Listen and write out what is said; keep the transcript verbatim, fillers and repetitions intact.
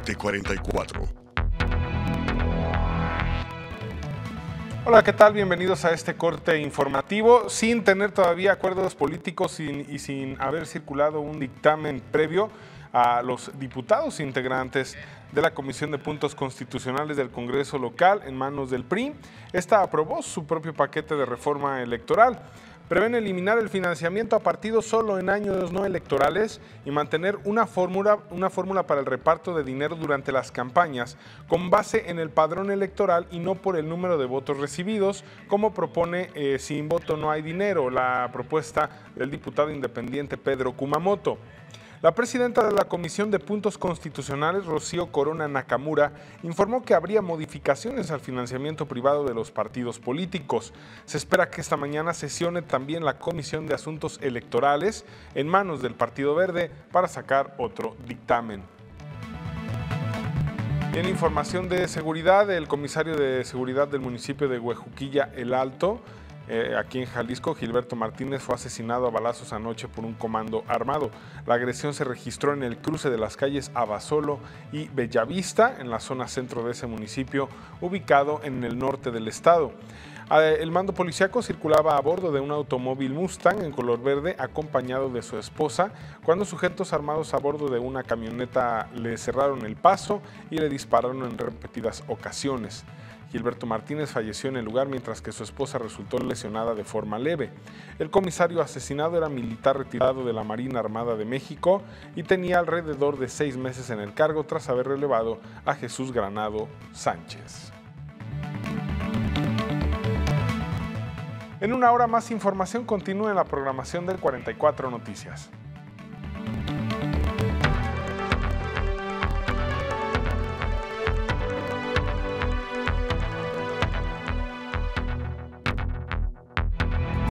Corte cuarenta y cuatro. Hola, ¿qué tal? Bienvenidos a este corte informativo. Sin tener todavía acuerdos políticos sin, y sin haber circulado un dictamen previo a los diputados integrantes de la Comisión de Puntos Constitucionales del Congreso local en manos del P R I, esta aprobó su propio paquete de reforma electoral. Prevén eliminar el financiamiento a partidos solo en años no electorales y mantener una fórmula, una fórmula para el reparto de dinero durante las campañas con base en el padrón electoral y no por el número de votos recibidos, como propone eh, Sin Voto No Hay Dinero, la propuesta del diputado independiente Pedro Kumamoto. La presidenta de la Comisión de Puntos Constitucionales, Rocío Corona Nakamura, informó que habría modificaciones al financiamiento privado de los partidos políticos. Se espera que esta mañana sesione también la Comisión de Asuntos Electorales en manos del Partido Verde para sacar otro dictamen. En información de seguridad, el comisario de seguridad del municipio de Huejuquilla, El Alto, Eh, aquí en Jalisco, Gilberto Martínez, fue asesinado a balazos anoche por un comando armado. La agresión se registró en el cruce de las calles Abasolo y Bellavista, en la zona centro de ese municipio, ubicado en el norte del estado. El mando policíaco circulaba a bordo de un automóvil Mustang en color verde, acompañado de su esposa, cuando sujetos armados a bordo de una camioneta le cerraron el paso y le dispararon en repetidas ocasiones. Gilberto Martínez falleció en el lugar, mientras que su esposa resultó lesionada de forma leve. El comisario asesinado era militar retirado de la Marina Armada de México y tenía alrededor de seis meses en el cargo tras haber relevado a Jesús Granado Sánchez. En una hora más información continúa en la programación del cuarenta y cuatro Noticias.